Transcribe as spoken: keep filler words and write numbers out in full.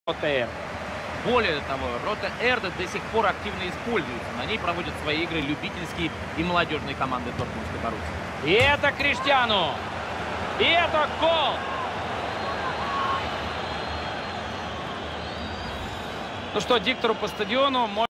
Более того, рота Эрде до сих пор активно используется. На ней проводят свои игры любительские и молодежные команды Дортмундской Боруссии. И это Криштиану. И это гол. Ну что, диктору по стадиону.